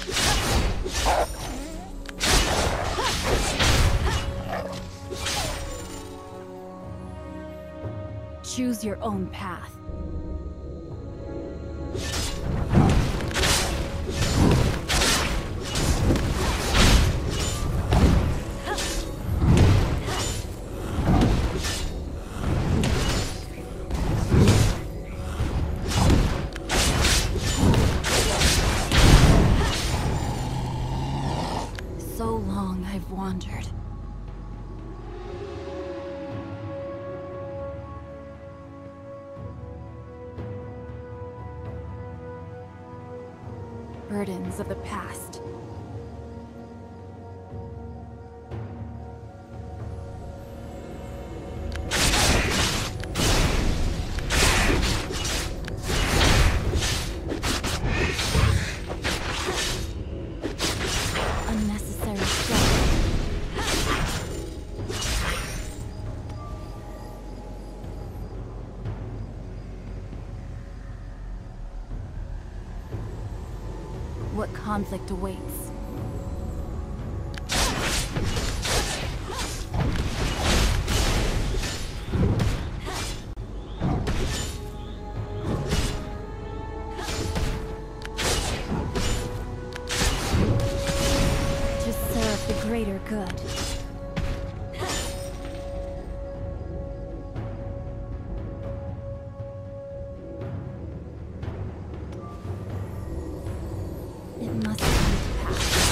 Choose your own path. So long I've wandered. Burdens of the past. Unnecessary struggle. What conflict awaits? To serve the greater good. It must come to pass.